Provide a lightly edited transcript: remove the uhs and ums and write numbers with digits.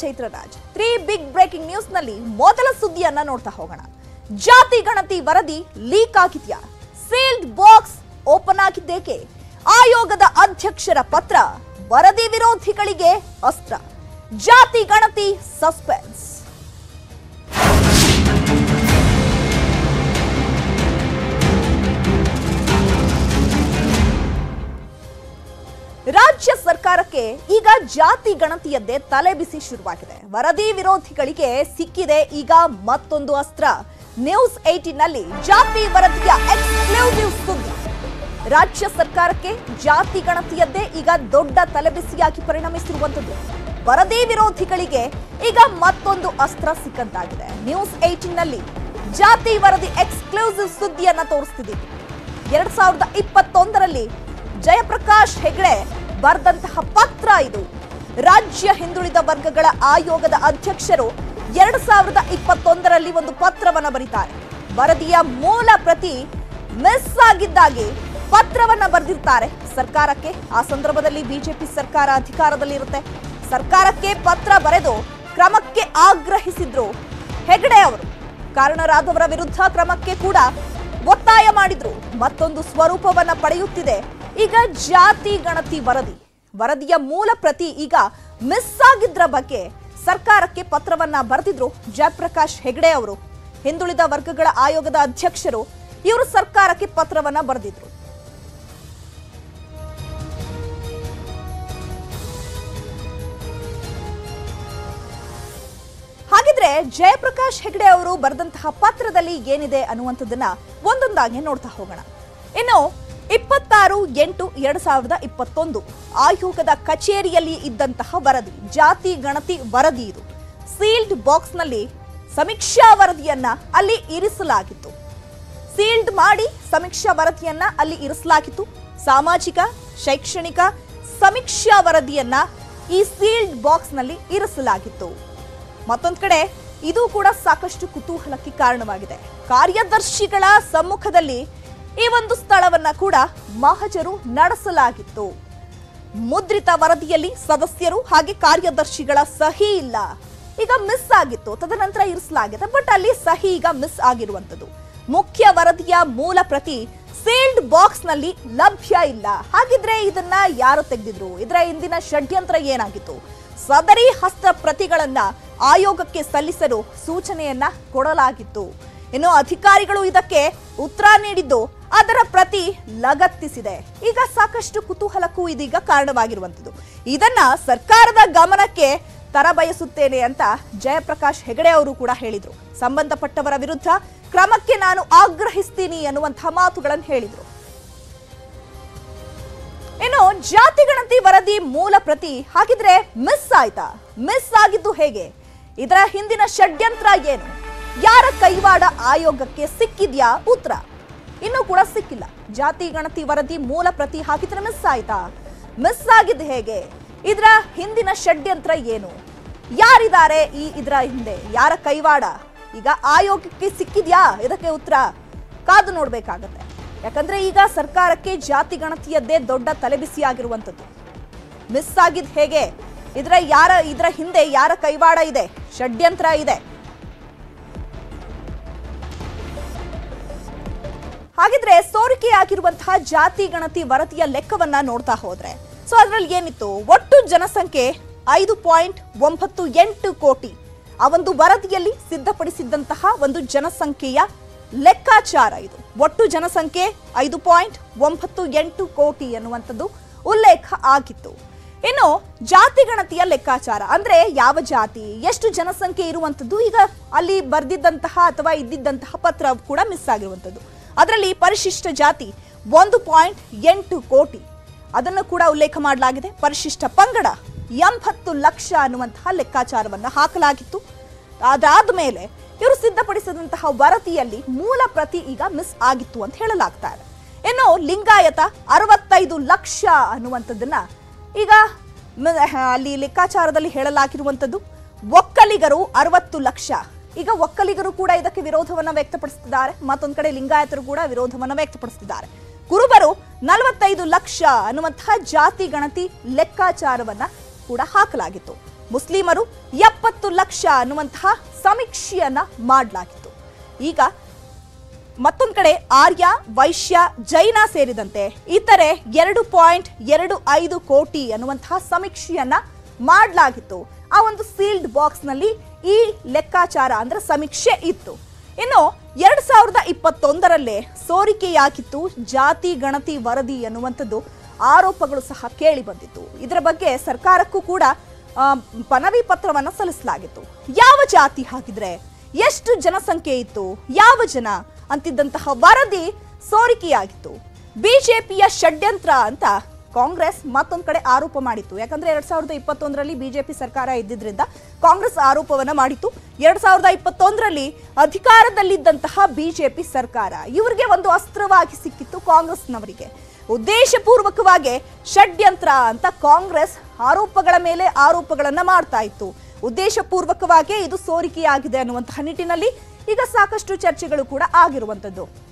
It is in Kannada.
ಚೈತ್ರರಾಜ್. 3 ಬಿಗ್ ಬ್ರೇಕಿಂಗ್ ನ್ಯೂಸ್ ನಲ್ಲಿ ಮೊದಲ ಸುದ್ದಿಯನ್ನ ನೋಡ್ತಾ ಹೋಗೋಣ. ಜಾತಿ ಗಣತಿ ವರದಿ ಲೀಕ್ ಆಗಿದೆಯಾ? ಸೀಲ್ಡ್ ಬಾಕ್ಸ್ ಓಪನ್ ಆಗಿದ್ದೇಕೆ? ಆಯೋಗದ ಅಧ್ಯಕ್ಷರ ಪತ್ರ ವರದಿ ವಿರೋಧಿಗಳಿಗೆ ಅಸ್ತ್ರ. ಜಾತಿ ಗಣತಿ ಸಸ್ಪೆನ್ಸ್. ರಾಜ್ಯ ಸರ್ಕಾರಕ್ಕೆ ಈಗ ಜಾತಿ ಗಣತಿಯದ್ದೇ ತಲೆಬಿಸಿ ಶುರುವಾಗಿದೆ. ವರದಿ ವಿರೋಧಿಗಳಿಗೆ ಸಿಕ್ಕಿದೆ ಈಗ ಮತ್ತೊಂದು ಅಸ್ತ್ರ. ನ್ಯೂಸ್ 18 ನಲ್ಲಿ ಜಾತಿ ವರದಿಯ ಎಕ್ಸ್ಕ್ಲೂಸಿವ್ ಸುದ್ದಿ. ರಾಜ್ಯ ಸರ್ಕಾರಕ್ಕೆ ಜಾತಿ ಗಣತಿಯದ್ದೇ ಈಗ ದೊಡ್ಡ ತಲೆಬಿಸಿಯಾಗಿ ಪರಿಣಮಿಸಿರುವಂತದ್ದು. ವರದಿ ವಿರೋಧಿಗಳಿಗೆ ಈಗ ಮತ್ತೊಂದು ಅಸ್ತ್ರ ಸಿಕ್ಕಂತಾಗಿದೆ. ನ್ಯೂಸ್ 18 ನಲ್ಲಿ ಜಾತಿ ವರದಿ ಎಕ್ಸ್ಕ್ಲೂಸಿವ್ ಸುದ್ದಿಯನ್ನ ತೋರಿಸ್ತಿದ್ದೀವಿ. 2021ರಲ್ಲಿ ಜಯಪ್ರಕಾಶ್ ಹೆಗಡೆ ಬರೆದಂತಹ ಪತ್ರ ಇದು. ರಾಜ್ಯ ಹಿಂದುಳಿದ ವರ್ಗಗಳ ಆಯೋಗದ ಅಧ್ಯಕ್ಷರು 2021ರಲ್ಲಿ ಒಂದು ಪತ್ರವನ್ನ ಬರೀತಾರೆ. ವರದಿಯ ಮೂಲ ಪ್ರತಿ ಮಿಸ್ ಆಗಿದ್ದಾಗಿ ಪತ್ರವನ್ನ ಬರೆದಿರ್ತಾರೆ ಸರ್ಕಾರಕ್ಕೆ. ಆ ಸಂದರ್ಭದಲ್ಲಿ ಬಿಜೆಪಿ ಸರ್ಕಾರ ಅಧಿಕಾರದಲ್ಲಿರುತ್ತೆ. ಸರ್ಕಾರಕ್ಕೆ ಪತ್ರ ಬರೆದು ಕ್ರಮಕ್ಕೆ ಆಗ್ರಹಿಸಿದ್ರು ಹೆಗಡೆ ಅವರು. ಕಾರಣರಾದವರ ವಿರುದ್ಧ ಕ್ರಮಕ್ಕೆ ಕೂಡ ಒತ್ತಾಯ ಮಾಡಿದ್ರು. ಮತ್ತೊಂದು ಸ್ವರೂಪವನ್ನ ಪಡೆಯುತ್ತಿದೆ ಈಗ ಜಾತಿ ಗಣತಿ ವರದಿ. ವರದಿಯ ಮೂಲ ಪ್ರತಿ ಈಗ ಮಿಸ್ ಆಗಿದ್ರ ಬಗ್ಗೆ ಸರ್ಕಾರಕ್ಕೆ ಪತ್ರವನ್ನ ಬರೆದಿದ್ರು ಜಯಪ್ರಕಾಶ್ ಹೆಗಡೆ ಅವರು. ಹಿಂದುಳಿದ ವರ್ಗಗಳ ಆಯೋಗದ ಅಧ್ಯಕ್ಷರು ಇವರು ಸರ್ಕಾರಕ್ಕೆ ಪತ್ರವನ್ನ ಬರೆದಿದ್ರು. ಹಾಗಿದ್ರೆ ಜಯಪ್ರಕಾಶ್ ಹೆಗಡೆ ಅವರು ಬರೆದಂತಹ ಪತ್ರದಲ್ಲಿ ಏನಿದೆ ಅನ್ನುವಂಥದ್ದನ್ನ ಒಂದೊಂದಾಗಿ ನೋಡ್ತಾ ಹೋಗೋಣ. ಇನ್ನು 26/8/2021 ಆಯೋಗದ ಕಚೇರಿಯಲ್ಲಿ ಇದ್ದಂತಹ ವರದಿ, ಜಾತಿ ಗಣತಿ ವರದಿ ಇದು. ಸೀಲ್ಡ್ ಬಾಕ್ಸ್ ನಲ್ಲಿ ಸಮೀಕ್ಷಾ ವರದಿಯನ್ನ ಅಲ್ಲಿ ಇರಿಸಲಾಗಿತ್ತು. ಸೀಲ್ಡ್ ಮಾಡಿ ಸಮೀಕ್ಷಾ ವರದಿಯನ್ನ ಅಲ್ಲಿ ಇರಿಸಲಾಗಿತ್ತು. ಸಾಮಾಜಿಕ ಶೈಕ್ಷಣಿಕ ಸಮೀಕ್ಷಾ ವರದಿಯನ್ನ ಈ ಸೀಲ್ಡ್ ಬಾಕ್ಸ್ ನಲ್ಲಿ ಇರಿಸಲಾಗಿತ್ತು. ಮತ್ತೊಂದು ಕಡೆ ಇದು ಕೂಡ ಸಾಕಷ್ಟು ಕುತೂಹಲಕ್ಕೆ ಕಾರಣವಾಗಿದೆ. ಕಾರ್ಯದರ್ಶಿಗಳ ಸಮ್ಮುಖದಲ್ಲಿ ಈ ಒಂದು ಸ್ಥಳವನ್ನ ಕೂಡ ಮಹಜರು ನಡೆಸಲಾಗಿತ್ತು. ಮುದ್ರಿತ ವರದಿಯಲ್ಲಿ ಸದಸ್ಯರು ಹಾಗೆ ಕಾರ್ಯದರ್ಶಿಗಳ ಸಹಿ ಇಲ್ಲ. ಈಗ ಮಿಸ್ ಆಗಿತ್ತು, ತದನಂತರ ಇರಿಸಲಾಗಿದೆ. ಬಟ್ ಅಲ್ಲಿ ಸಹಿ ಈಗ ಮಿಸ್ ಆಗಿರುವಂತದ್ದು. ಮುಖ್ಯ ವರದಿಯ ಮೂಲ ಪ್ರತಿ ಸೀಲ್ಡ್ ಬಾಕ್ಸ್ ನಲ್ಲಿ ಲಭ್ಯ ಇಲ್ಲ. ಹಾಗಿದ್ರೆ ಇದನ್ನ ಯಾರು ತೆಗೆದಿದ್ರು? ಇದರ ಹಿಂದಿನ ಷಡ್ಯಂತ್ರ ಏನಾಗಿತ್ತು? ಸದರಿ ಹಸ್ತ ಪ್ರತಿಗಳನ್ನ ಆಯೋಗಕ್ಕೆ ಸಲ್ಲಿಸಲು ಸೂಚನೆಯನ್ನ ಕೊಡಲಾಗಿತ್ತು. ಇನ್ನು ಅಧಿಕಾರಿಗಳು ಇದಕ್ಕೆ ಉತ್ತರ ನೀಡಿದ್ದು ಅದರ ಪ್ರತಿ ಲಗತ್ತಿಸಿದೆ. ಈಗ ಸಾಕಷ್ಟು ಕುತೂಹಲಕ್ಕೂ ಇದೀಗ ಕಾರಣವಾಗಿರುವಂಥದ್ದು. ಇದನ್ನ ಸರ್ಕಾರದ ಗಮನಕ್ಕೆ ತರಬಯಸುತ್ತೇನೆ ಅಂತ ಜಯಪ್ರಕಾಶ್ ಹೆಗಡೆ ಅವರು ಕೂಡ ಹೇಳಿದ್ರು. ಸಂಬಂಧಪಟ್ಟವರ ವಿರುದ್ಧ ಕ್ರಮಕ್ಕೆ ನಾನು ಆಗ್ರಹಿಸ್ತೀನಿ ಅನ್ನುವಂತಹ ಮಾತುಗಳನ್ನು ಹೇಳಿದ್ರು. ಇನ್ನು ಜಾತಿ ಗಣತಿ ವರದಿ ಮೂಲ ಪ್ರತಿ ಹಾಗಿದ್ರೆ ಮಿಸ್ ಆಯ್ತಾ? ಮಿಸ್ ಆಗಿದ್ದು ಹೇಗೆ? ಇದರ ಹಿಂದಿನ ಷಡ್ಯಂತ್ರ ಏನು? ಯಾರ ಕೈವಾಡ ಆಯೋಗಕ್ಕೆ ಸಿಕ್ಕಿದ್ಯಾ? ಉತ್ತರ ಇನ್ನೂ ಕೂಡ ಸಿಕ್ಕಿಲ್ಲ. ಜಾತಿ ಗಣತಿ ವರದಿ ಮೂಲ ಪ್ರತಿ ಹಾಕಿದ್ರೆ ಮಿಸ್ ಆಯ್ತಾ? ಮಿಸ್ ಆಗಿದ್ದು ಹೇಗೆ? ಇದರ ಹಿಂದಿನ ಷಡ್ಯಂತ್ರ ಏನು? ಯಾರಿದ್ದಾರೆ ಇದರ ಹಿಂದೆ? ಯಾರ ಕೈವಾಡ? ಈಗ ಆಯೋಗಕ್ಕೆ ಸಿಕ್ಕಿದ್ಯಾ? ಇದಕ್ಕೆ ಉತ್ತರ ಕಾದು ನೋಡ್ಬೇಕಾಗತ್ತೆ. ಯಾಕಂದ್ರೆ ಈಗ ಸರ್ಕಾರಕ್ಕೆ ಜಾತಿ ಗಣತಿಯದ್ದೇ ದೊಡ್ಡ ತಲೆಬಿಸಿಯಾಗಿರುವಂಥದ್ದು. ಮಿಸ್ ಆಗಿದ್ದು ಹೇಗೆ? ಇದರ ಹಿಂದೆ ಯಾರ ಕೈವಾಡ ಇದೆ? ಷಡ್ಯಂತ್ರ ಇದೆ. ಹಾಗಿದ್ರೆ ಸೋರಿಕೆಯಾಗಿರುವಂತಹ ಜಾತಿ ಗಣತಿ ವರದಿಯ ಲೆಕ್ಕವನ್ನ ನೋಡ್ತಾ ಹೋದ್ರೆ ಅದರಲ್ಲಿ ಏನಿತ್ತು? ಒಟ್ಟು ಜನಸಂಖ್ಯೆ 5.98 ಕೋಟಿ. ಆ ಒಂದು ವರದಿಯಲ್ಲಿ ಸಿದ್ಧಪಡಿಸಿದ್ದಂತಹ ಒಂದು ಜನಸಂಖ್ಯೆಯ ಲೆಕ್ಕಾಚಾರ ಇದು. ಒಟ್ಟು ಜನಸಂಖ್ಯೆ 5.98 ಕೋಟಿ ಅನ್ನುವಂಥದ್ದು ಉಲ್ಲೇಖ ಆಗಿತ್ತು. ಇನ್ನು ಜಾತಿ ಗಣತಿಯ ಲೆಕ್ಕಾಚಾರ ಅಂದ್ರೆ ಯಾವ ಜಾತಿ, ಎಷ್ಟು ಜನಸಂಖ್ಯೆ ಇರುವಂಥದ್ದು ಈಗ ಅಲ್ಲಿ ಬರೆದಿದ್ದಂತಹ ಅಥವಾ ಇದ್ದಿದ್ದಂತಹ ಪತ್ರ ಕೂಡ ಮಿಸ್ ಆಗಿರುವಂಥದ್ದು. ಅದರಲ್ಲಿ ಪರಿಶಿಷ್ಟ ಜಾತಿ 1.8 ಕೋಟಿ ಅದನ್ನು ಕೂಡ ಉಲ್ಲೇಖ ಮಾಡಲಾಗಿದೆ. ಪರಿಶಿಷ್ಟ ಪಂಗಡ 80 ಲಕ್ಷ ಅನ್ನುವಂತಹ ಲೆಕ್ಕಾಚಾರವನ್ನು ಹಾಕಲಾಗಿತ್ತು. ಅದಾದ ಮೇಲೆ ಇವರು ಸಿದ್ಧಪಡಿಸಿದಂತಹ ವರದಿಯಲ್ಲಿ ಮೂಲ ಪ್ರತಿ ಈಗ ಮಿಸ್ ಆಗಿತ್ತು ಅಂತ ಹೇಳಲಾಗ್ತಾ ಇದೆ. ಇನ್ನು ಲಿಂಗಾಯತ 65 ಲಕ್ಷ ಅನ್ನುವಂಥದ್ದನ್ನ ಈಗ ಅಲ್ಲಿ ಲೆಕ್ಕಾಚಾರದಲ್ಲಿ ಹೇಳಲಾಗಿರುವಂಥದ್ದು. ಒಕ್ಕಲಿಗರು 60 ಲಕ್ಷ. ಈಗ ಒಕ್ಕಲಿಗರು ಕೂಡ ಇದಕ್ಕೆ ವಿರೋಧವನ್ನ ವ್ಯಕ್ತಪಡಿಸುತ್ತಿದ್ದಾರೆ. ಮತ್ತೊಂದು ಕಡೆ ಲಿಂಗಾಯತರು ಕೂಡ ವಿರೋಧವನ್ನ ವ್ಯಕ್ತಪಡಿಸುತ್ತಿದ್ದಾರೆ. ಕುರುಬರು 45 ಲಕ್ಷ ಅನ್ನುವಂತಹ ಜಾತಿ ಗಣತಿ ಲೆಕ್ಕಾಚಾರವನ್ನ ಕೂಡ ಹಾಕಲಾಗಿತ್ತು. ಮುಸ್ಲಿಮರು 40 ಲಕ್ಷ ಅನ್ನುವಂತಹ ಸಮೀಕ್ಷೆಯನ್ನ ಮಾಡಲಾಗಿತ್ತು. ಈಗ ಮತ್ತೊಂದು ಕಡೆ ಆರ್ಯ, ವೈಶ್ಯ, ಜೈನ ಸೇರಿದಂತೆ ಇತರೆ 2.25 ಕೋಟಿ ಅನ್ನುವಂತಹ ಸಮೀಕ್ಷೆಯನ್ನ ಮಾಡಲಾಗಿತ್ತು. ಆ ಒಂದು ಸೀಲ್ಡ್ ಬಾಕ್ಸ್ ನಲ್ಲಿ ಈ ಲೆಕ್ಕಾಚಾರ ಅಂದ್ರೆ ಸಮೀಕ್ಷೆ ಇತ್ತು. ಇನ್ನು 2021ರಲ್ಲೇ ಸೋರಿಕೆಯಾಗಿತ್ತು ಜಾತಿ ಗಣತಿ ವರದಿ ಅನ್ನುವಂಥದ್ದು ಆರೋಪಗಳು ಸಹ ಕೇಳಿ ಬಂದಿತ್ತು. ಇದರ ಬಗ್ಗೆ ಸರ್ಕಾರಕ್ಕೂ ಕೂಡ ಮನವಿ ಪತ್ರವನ್ನು ಸಲ್ಲಿಸಲಾಗಿತ್ತು. ಯಾವ ಜಾತಿ ಹಾಕಿದ್ರೆ, ಎಷ್ಟು ಜನಸಂಖ್ಯೆ ಇತ್ತು, ಯಾವ ಜನ ಅಂತಿದ್ದಂತಹ ವರದಿ ಸೋರಿಕೆಯಾಗಿತ್ತು. ಬಿಜೆಪಿಯ ಷಡ್ಯಂತ್ರ ಅಂತ ಕಾಂಗ್ರೆಸ್ ಮತ್ತೊಂದು ಕಡೆ ಆರೋಪ ಮಾಡಿತ್ತು. ಯಾಕಂದ್ರೆ 2021ರಲ್ಲಿ ಬಿಜೆಪಿ ಸರ್ಕಾರ ಇದ್ದಿದ್ರಿಂದ ಕಾಂಗ್ರೆಸ್ ಆರೋಪವನ್ನ ಮಾಡಿತ್ತು. 2021ರಲ್ಲಿ ಅಧಿಕಾರದಲ್ಲಿದ್ದಂತಹ ಬಿಜೆಪಿ ಸರ್ಕಾರ ಇವರಿಗೆ ಒಂದು ಅಸ್ತ್ರವಾಗಿ ಸಿಕ್ಕಿತ್ತು ಕಾಂಗ್ರೆಸ್ನವರಿಗೆ. ಉದ್ದೇಶಪೂರ್ವಕವಾಗಿ ಷಡ್ಯಂತ್ರ ಅಂತ ಕಾಂಗ್ರೆಸ್ ಆರೋಪಗಳ ಮೇಲೆ ಆರೋಪಗಳನ್ನ ಮಾಡ್ತಾ ಇತ್ತು. ಉದ್ದೇಶಪೂರ್ವಕವಾಗಿ ಇದು ಸೋರಿಕೆಯಾಗಿದೆ ಅನ್ನುವಂತಹ ನಿಟ್ಟಿನಲ್ಲಿ ಈಗ ಸಾಕಷ್ಟು ಚರ್ಚೆಗಳು ಕೂಡ ಆಗಿರುವಂತದ್ದು.